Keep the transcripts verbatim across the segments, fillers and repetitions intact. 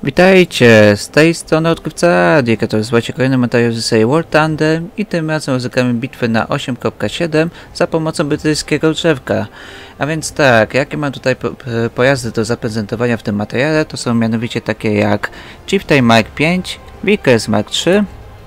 Witajcie, z tej strony Odkrywca Adik, to jest właśnie kolejny materiał z serii War Thunder i tym razem rozegramy bitwę na osiem kropka siedem za pomocą brytyjskiego drzewka. A więc tak, jakie mam tutaj po pojazdy do zaprezentowania w tym materiale, to są mianowicie takie jak Chieftain Mark pięć, Vickers Mark trzy,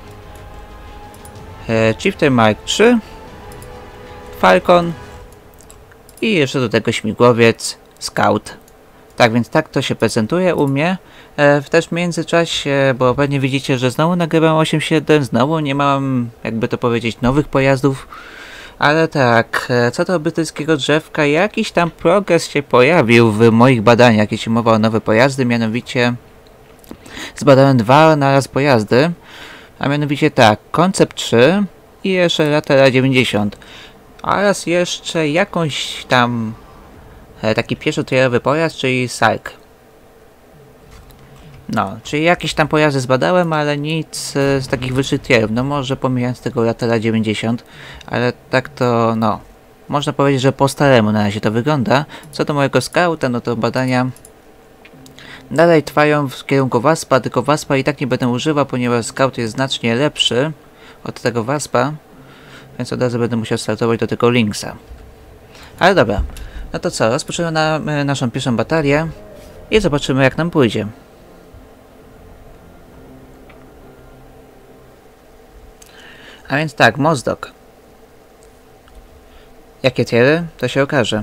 e, Chieftain Mark trzy, Falcon i jeszcze do tego śmigłowiec Scout. Tak więc tak to się prezentuje u mnie. E, w też międzyczasie, bo pewnie widzicie, że znowu nagrywam osiem siedem, znowu nie mam, jakby to powiedzieć, nowych pojazdów. Ale tak, e, co do brytyjskiego drzewka, jakiś tam progres się pojawił w moich badaniach, jeśli mowa o nowe pojazdy, mianowicie zbadałem dwa naraz pojazdy, a mianowicie tak, Concept trzy i jeszcze Latera dziewięćdziesiąt oraz jeszcze jakąś tam e, taki pierwszotierowy pojazd, czyli Sark. No, czyli jakieś tam pojazdy zbadałem, ale nic e, z takich wyższych tierów. No może pomijając tego Latera dziewięćdziesiąt, ale tak to, no, można powiedzieć, że po staremu na razie to wygląda. Co do mojego Scouta, no to badania dalej trwają w kierunku Waspa, tylko Waspa i tak nie będę używał, ponieważ Scout jest znacznie lepszy od tego Waspa, więc od razu będę musiał startować do tego Lynxa. Ale dobra, no to co, rozpoczynamy na, e, naszą pierwszą batalię i zobaczymy, jak nam pójdzie. A więc tak, Mozdok. Jakie tiery? To się okaże.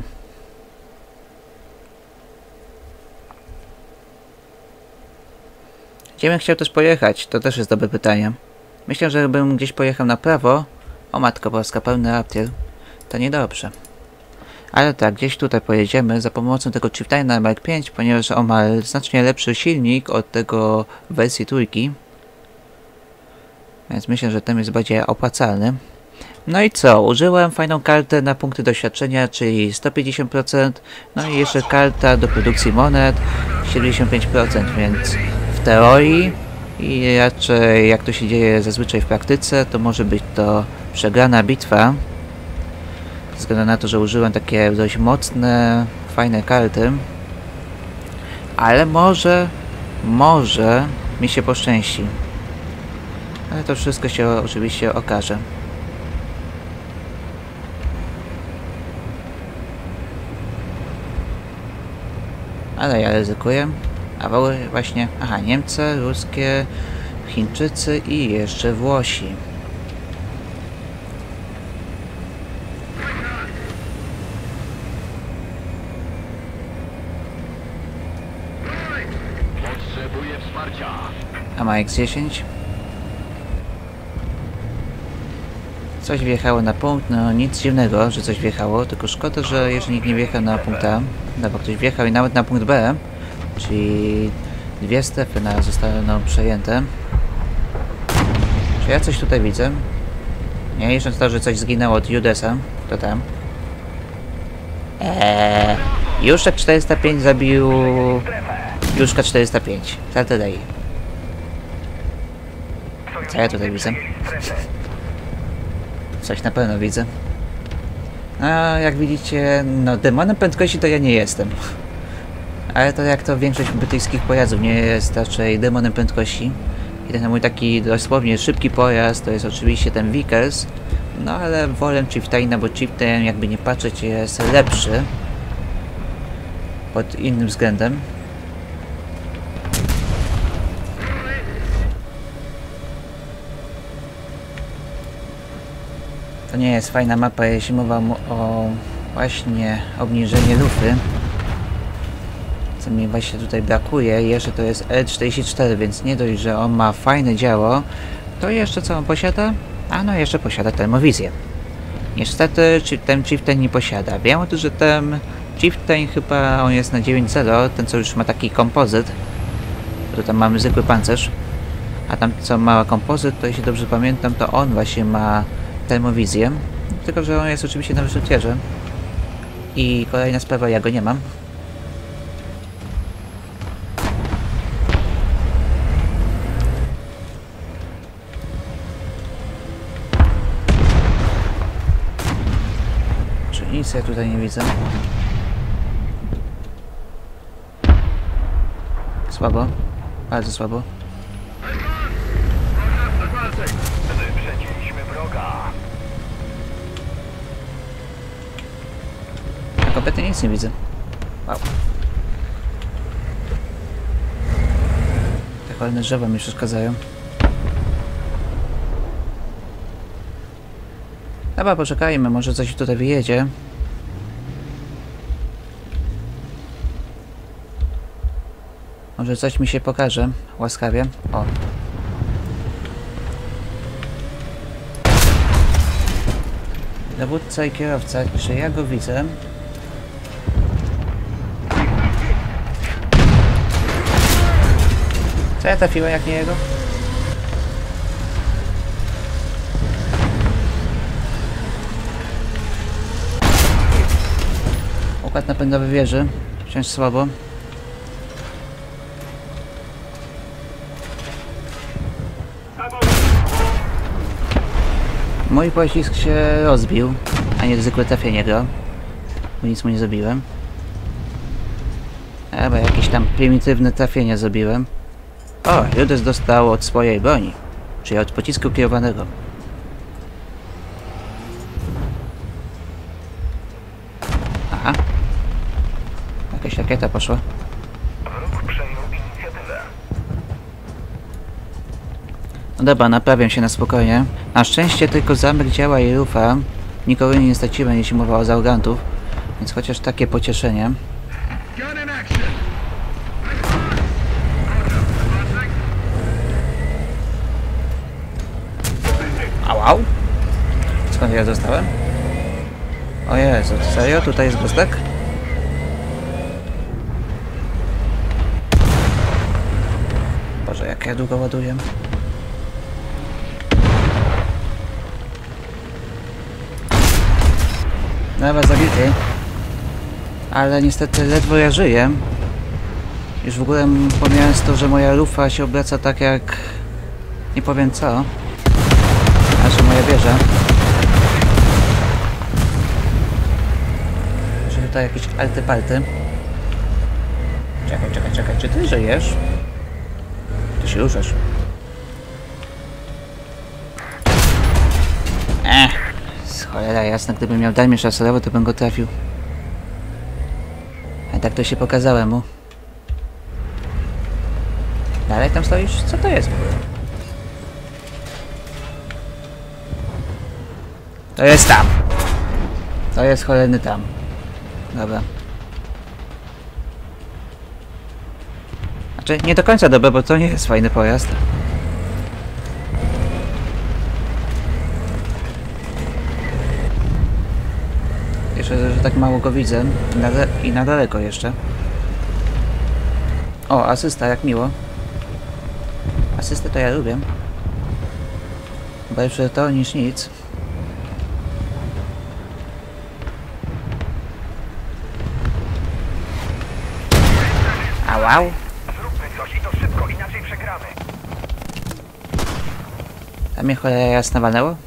Gdzie bym chciał też pojechać? To też jest dobre pytanie. Myślę, że bym gdzieś pojechał na prawo. O matko boska, pełny raptier. To niedobrze. Ale tak, gdzieś tutaj pojedziemy za pomocą tego Chieftaina Mark pięć, ponieważ on ma znacznie lepszy silnik od tego wersji trójki. Więc myślę, że ten jest bardziej opłacalny. No i co? Użyłem fajną kartę na punkty doświadczenia, czyli sto pięćdziesiąt procent. No i jeszcze karta do produkcji monet siedemdziesiąt pięć procent, więc w teorii i raczej jak to się dzieje zazwyczaj w praktyce, to może być to przegrana bitwa. Ze względu na to, że użyłem takie dość mocne, fajne karty. Ale może, może mi się poszczęści. Ale to wszystko się oczywiście okaże. Ale ja ryzykuję. A właśnie, aha, Niemcy, ruskie, Chińczycy i jeszcze Włosi. Potrzebuję wsparcia. A ma X dziesięć? Coś wjechało na punkt, no nic dziwnego, że coś wjechało, tylko szkoda, że jeżeli nikt nie wjechał na punkt A, no bo ktoś wjechał i nawet na punkt B, czyli dwie strefy na zostaną przejęte. Czy ja coś tutaj widzę? Nie, jeszcze to, że coś zginęło od Judesa, to tam. Eee, Juszek czterysta pięć zabił Juszka czterysta pięć, Tartedei. Co ja tutaj widzę? Coś na pewno widzę. A jak widzicie, no demonem prędkości to ja nie jestem. Ale to jak to większość brytyjskich pojazdów nie jest raczej demonem prędkości. I ten mój taki dosłownie szybki pojazd to jest oczywiście ten Vickers. No ale wolę Chieftaina, bo Chieftain jakby nie patrzeć jest lepszy. Pod innym względem. To nie jest fajna mapa, jeśli mowa o właśnie obniżenie lufy. Co mi właśnie tutaj brakuje. Jeszcze to jest L czterdzieści cztery, więc nie dość, że on ma fajne działo, to jeszcze co on posiada? A no jeszcze posiada termowizję. Niestety ten Chieftain nie posiada. Wiem o tym, że ten Chieftain chyba on jest na dziewięć zero, ten co już ma taki kompozyt. To tam mamy zwykły pancerz. A tam co ma kompozyt, to jeśli dobrze pamiętam, to on właśnie ma termowizję, tylko że on jest oczywiście na wyższym tierze. I kolejna sprawa, ja go nie mam. Czy nic ja tutaj nie widzę? Słabo. Bardzo słabo. Wyprzedziliśmy wroga. Ja kompletnie nic nie widzę. Wow. Te kolejne drzewa mi przeszkadzają. Dobra, poczekajmy, może coś tutaj wyjedzie. Może coś mi się pokaże, łaskawie. O. Dowódca i kierowca, czy ja go widzę? Co ja trafiłem, jak nie jego? Układ napędowy wieży. Wciąż słabo. Mój pocisk się rozbił, a nie zwykłe trafienie go. Bo nic mu nie zrobiłem. Chyba jakieś tam prymitywne trafienie zrobiłem. O, Judas dostał od swojej broni. Czyli od pocisku kierowanego. Aha. Jakaś rakieta poszła. Wróg przejął inicjatywę. No dobra, naprawiam się na spokojnie. Na szczęście tylko zamek działa i rufa. Nikogo nie straciłem, jeśli mowa o załogantów. Więc chociaż takie pocieszenie. Au, au. Skąd ja dostałem? O Jezu, serio? Tutaj jest gostek? Boże, jak ja długo ładuję. Dobra, zabity. Ale niestety ledwo ja żyję. Już w ogóle pomijając to, że moja lufa się obraca tak jak... nie powiem co. Znaczy moja wieża. Czy tutaj jakieś alty-palty? Czekaj, czekaj, czekaj. Czy ty żyjesz? Ty się ruszasz. Ech. Cholera jasna, gdybym miał darmię szaserowy, to bym go trafił. A tak to się pokazałem mu. Dalej tam stoisz? Co to jest w ogóle? To jest tam. To jest cholerny tam. Dobra. Znaczy, nie do końca dobra, bo to nie jest fajny pojazd. Jeszcze, że tak mało go widzę. Na I na daleko jeszcze. O, asysta, jak miło. Asystę to ja lubię. Bo lepsze to niż nic. Au, au. Zróbmy coś i to szybko, inaczej przegramy. A mnie cholera jasna walnęło?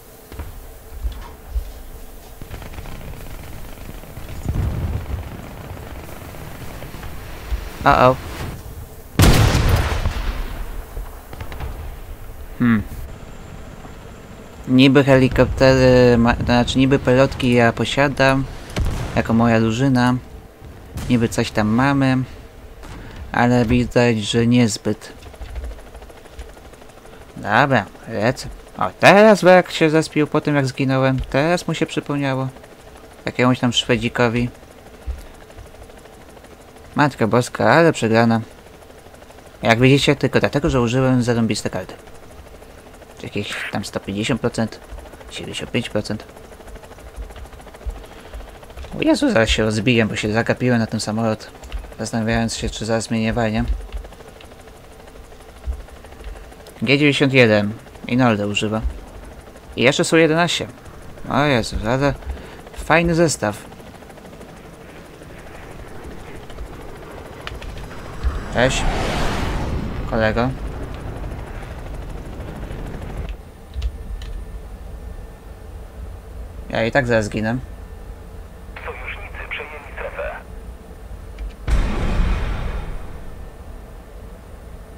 O-o. Hmm. Niby helikoptery, ma, znaczy niby pelotki ja posiadam, jako moja drużyna. Niby coś tam mamy, ale widać, że niezbyt. Dobra, lecę. O, teraz wrak się zaspił po tym, jak zginąłem. Teraz mu się przypomniało. Jakiemuś tam Szwedzikowi. Matka boska, ale przegrana. Jak widzicie, tylko dlatego, że użyłem zarąbiste karty. Jakieś tam sto pięćdziesiąt procent, siedemdziesiąt pięć procent. O Jezu, zaraz się rozbiję, bo się zagapiłem na ten samolot. Zastanawiając się, czy zaraz mnie nie walnie. G dziewięćdziesiąt jeden. Inolde używa. I jeszcze są jedenaście. O Jezu, ale fajny zestaw. Cześć. Kolego. Ja i tak zaraz zginę. Sojusznicy przejęli strefę.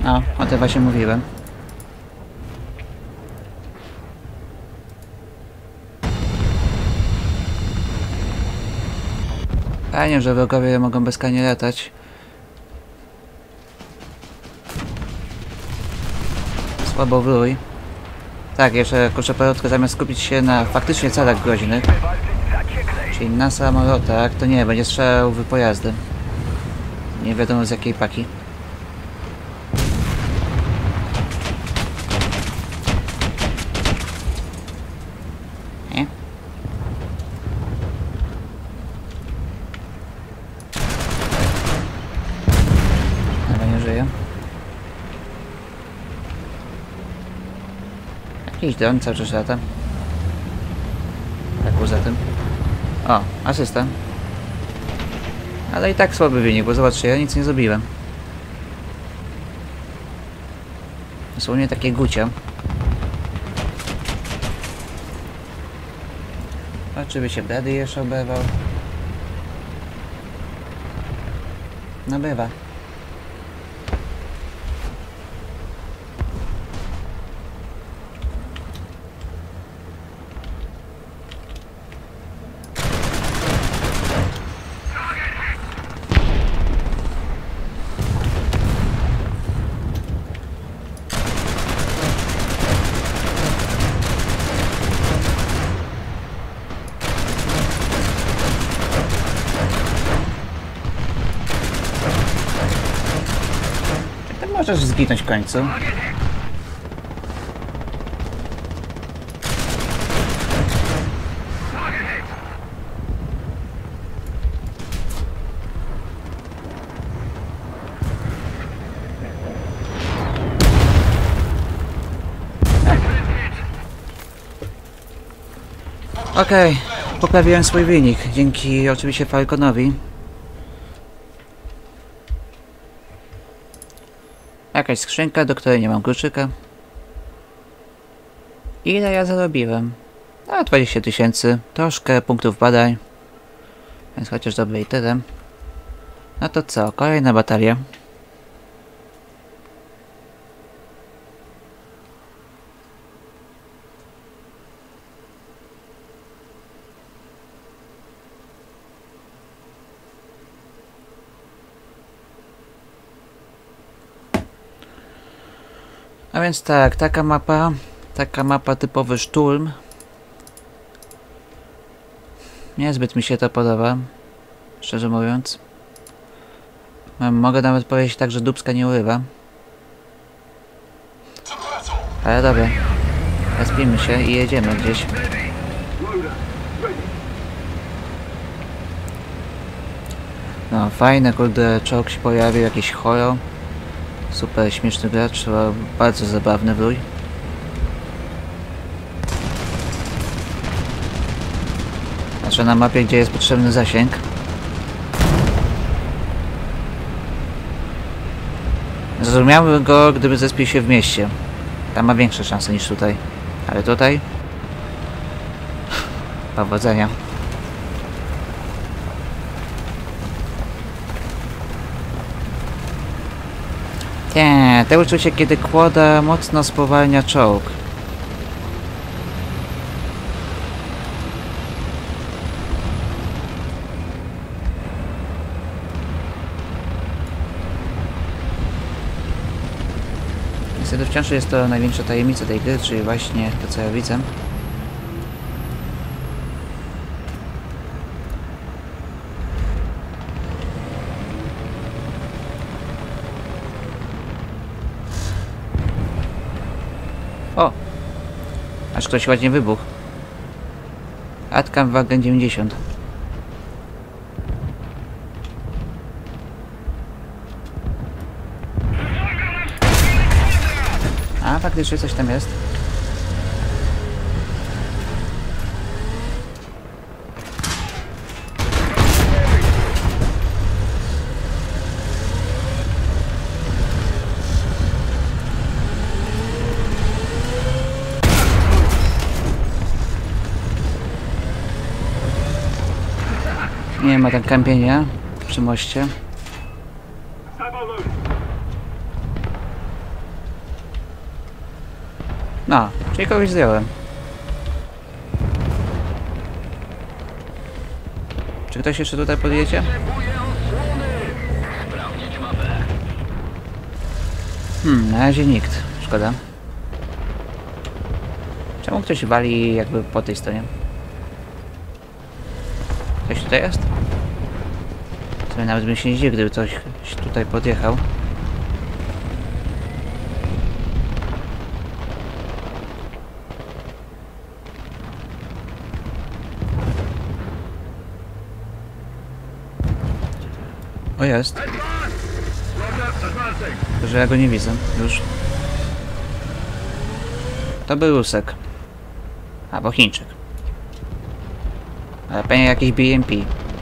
O, o tym właśnie mówiłem. Fajnie, że wrogowie mogą bezkarnie latać. Słabo wrój. Tak, jeszcze kurczę parotkę zamiast skupić się na faktycznie celach groźnych, czyli na samolotach, to nie, będzie strzelał w pojazdy. Nie wiadomo z jakiej paki. Nie? Chyba nie żyje. Jakiś dron cały czas lata. Tak poza tym. O, asysta. Ale i tak słaby wynik, bo zobaczcie, ja nic nie zrobiłem. Dosłownie takie gucia. Oczywiście Brady jeszcze oberwał. No bywa. Możesz zginąć w końcu. Okej, okay. Poprawiłem swój wynik, dzięki oczywiście Falconowi. Jakaś skrzynka, do której nie mam kluczyka. Ile ja zarobiłem? No, dwadzieścia tysięcy. Troszkę punktów badań. Więc chociaż dobre i tyle. No to co? Kolejna batalia. A więc tak, taka mapa, taka mapa typowy szturm. Niezbyt mi się to podoba, szczerze mówiąc. Mogę nawet powiedzieć tak, że dupska nie urywa. Ale dobra, respijmy się i jedziemy gdzieś. No fajne, kurde, czołg się pojawił, jakiś holo. Super śmieszny gracz, bardzo zabawny wrój. Znaczy na mapie, gdzie jest potrzebny zasięg. Zrozumiałbym go, gdyby zespił się w mieście. Tam ma większe szanse niż tutaj. Ale tutaj... Powodzenia. Nie, to uczucie, kiedy kłoda mocno spowalnia czołg. Niestety wciąż jest to największa tajemnica tej gry, czyli właśnie to, co ja widzę. O! Aż ktoś ładnie wybuchł. Atcam Wagen dziewięćdziesiąt. A, faktycznie coś tam jest. Nie ma tam kampienia przy moście. No, czyli kogoś zdjąłem. Czy ktoś jeszcze tutaj podjedzie? Hmm, na razie nikt. Szkoda. Czemu ktoś wali jakby po tej stronie? Ktoś tutaj jest? To nawet bym się nie dziwił, gdyby ktoś tutaj podjechał. O, jest. Tylko że ja go nie widzę już. To był Rusek. Albo Chińczyk. Ale pewnie jakiś B M P.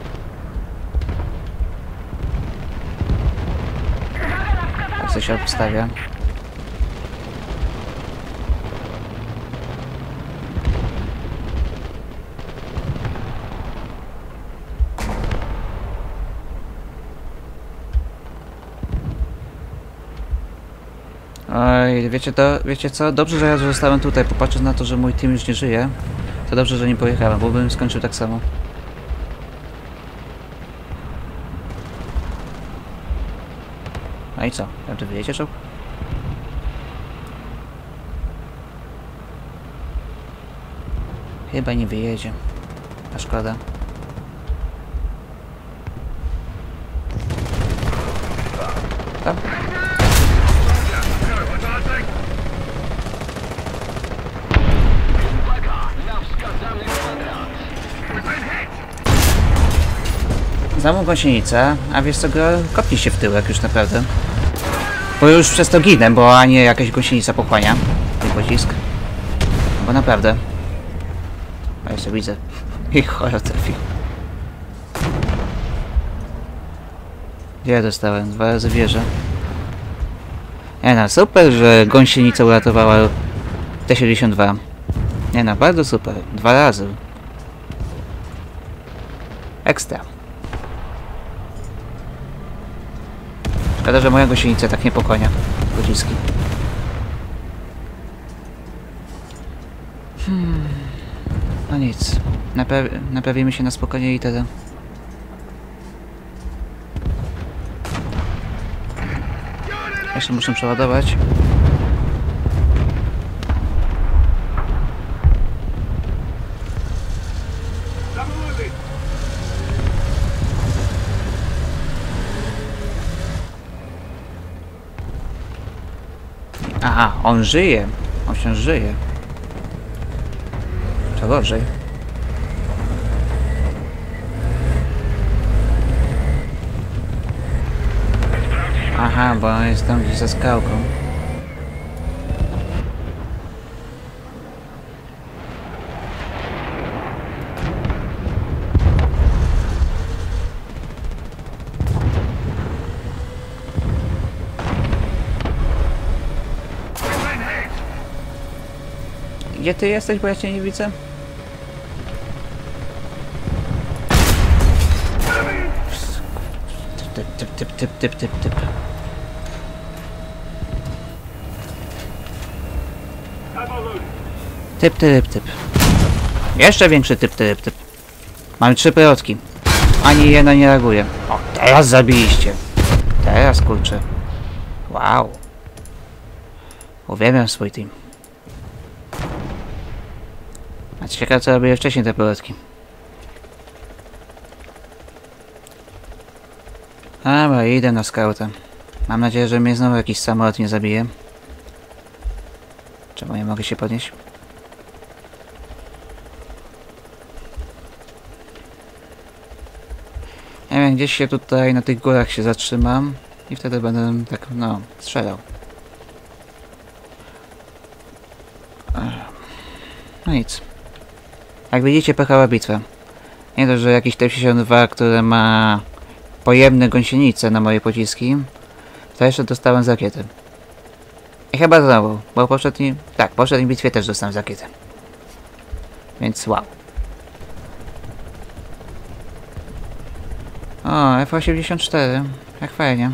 Tak coś się obstawia. Oj, wiecie to, wiecie co? Dobrze, że ja zostałem tutaj, popatrzeć na to, że mój team już nie żyje. To dobrze, że nie pojechałem, bo bym skończył tak samo. No i co? Tam tu wyjedzie czołg? Chyba nie wyjedzie. A szkoda. Tam? Znam gąsienicę, a wiesz co, go kopnij się w tyłek już naprawdę. Bo już przez to ginę, bo a nie jakaś gąsienica pochłania ten pocisk. Bo naprawdę. A jeszcze widzę. I cholera trafił. Gdzie ja dostałem? Dwa razy wieżę. Nie no, super, że gąsienica uratowała T siedemdziesiąt dwa. Nie no, bardzo super. Dwa razy. Ekstra. Szkoda, że moja gąsienica tak nie pochłania pociski. Hmm. No nic. Naprawi naprawimy się na spokojnie i tyle. Jeszcze muszę przeładować. Aha, on żyje. On się żyje. To gorzej. Aha, bo on jest tam gdzieś za skałką. Gdzie ty jesteś, bo ja cię nie widzę? Typ, typ, typ, typ, typ, typ, typ. Typ, typ, typ. Jeszcze większy typ, typ, typ. Mamy trzy pelotki. Ani jedna nie reaguje. O, teraz zabiliście. Teraz, kurczę. Wow. Uwielbiam swój team. A ciekawe, co robiły wcześniej te pelotki. Dobra, idę na skauta. Mam nadzieję, że mnie znowu jakiś samolot nie zabije. Czemu nie mogę się podnieść? Nie wiem, gdzieś się tutaj na tych górach się zatrzymam i wtedy będę tak, no, strzelał. No nic. Jak widzicie, pechała bitwa. Nie dość, że jakiś T siedemdziesiąt dwa, który ma pojemne gąsienice na moje pociski, to jeszcze dostałem z rakiety. I chyba znowu, bo w poprzednim... Tak, w poprzedniej bitwie też dostałem z rakiety. Więc wow. O, F osiemdziesiąt cztery. Jak fajnie.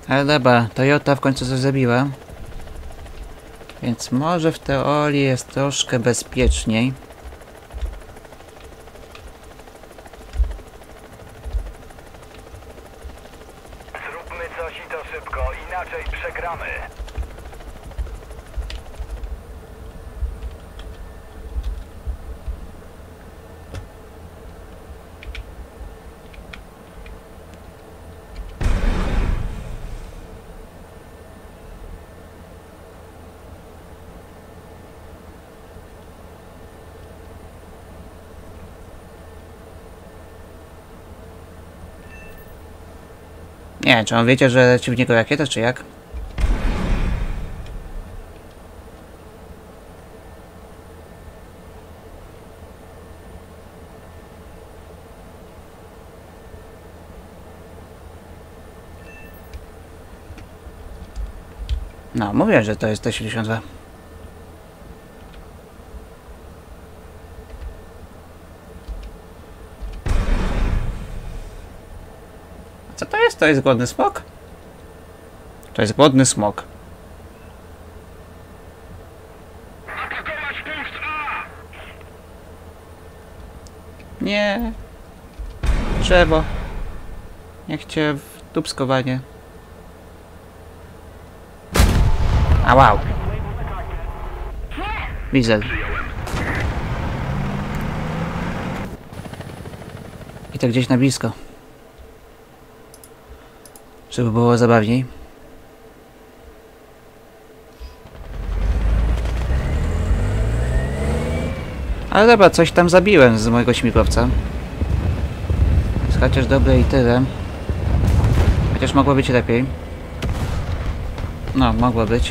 Ale dobra, Toyota w końcu coś zabiła. Więc może w teorii jest troszkę bezpieczniej. Zróbmy coś i to szybko, inaczej przegramy. Nie, czy on wiecie, że leci w niego rakieta, czy jak? No, mówię, że to jest T siedemdziesiąt dwa. Co to jest? To jest głodny smok? To jest głodny smok. Nie. Drzewo. Niech cię w dupskowanie. A wow. Wizel. I to gdzieś na blisko. Żeby było zabawniej. Ale dobra, coś tam zabiłem z mojego śmigłowca. Jest chociaż dobre i tyle. Chociaż mogło być lepiej. No, mogło być.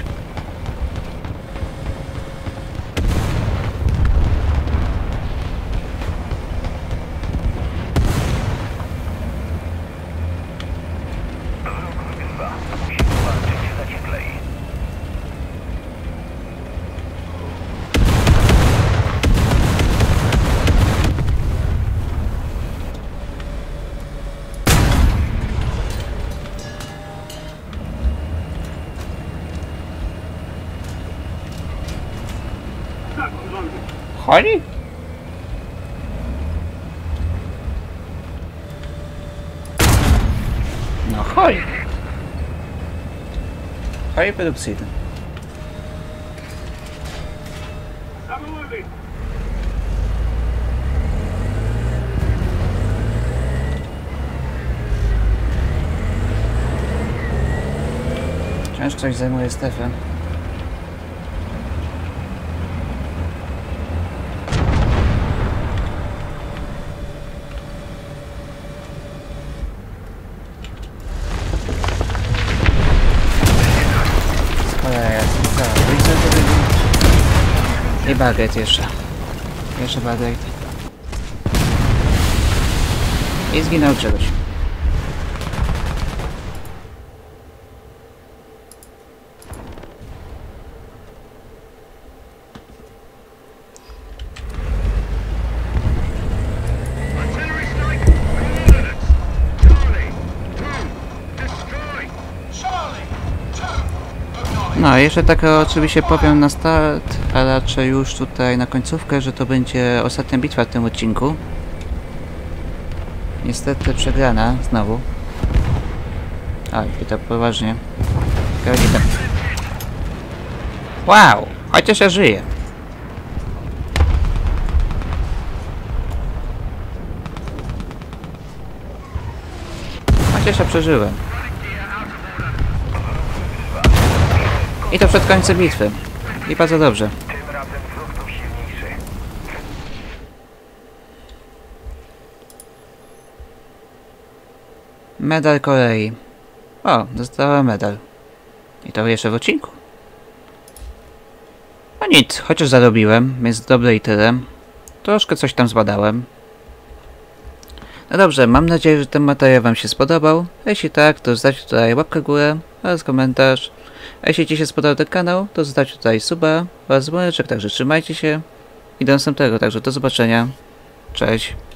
Chodzi? No chodź. Chodź produkcyjny. Wciąż coś zajmuje Stefan. I baget jeszcze. Jeszcze baget. I zginął czegoś. No, jeszcze tak oczywiście powiem na start, a raczej już tutaj na końcówkę, że to będzie ostatnia bitwa w tym odcinku. Niestety przegrana znowu. Oj, i to poważnie. Tak. Wow! Chociaż ja żyję. Chociaż ja przeżyłem. I to przed końcem bitwy. I bardzo dobrze. Tym razem wróg był silniejszy. Medal Korei. O, dostałem medal. I to jeszcze w odcinku. No nic, chociaż zarobiłem, więc dobre i tyle. Troszkę coś tam zbadałem. No dobrze, mam nadzieję, że ten materiał wam się spodobał. Jeśli tak, to zostawcie tutaj łapkę w górę oraz komentarz. A jeśli ci się spodobał ten kanał, to zostawcie tutaj suba oraz dzwoneczek, także trzymajcie się i do następnego, także do zobaczenia. Cześć.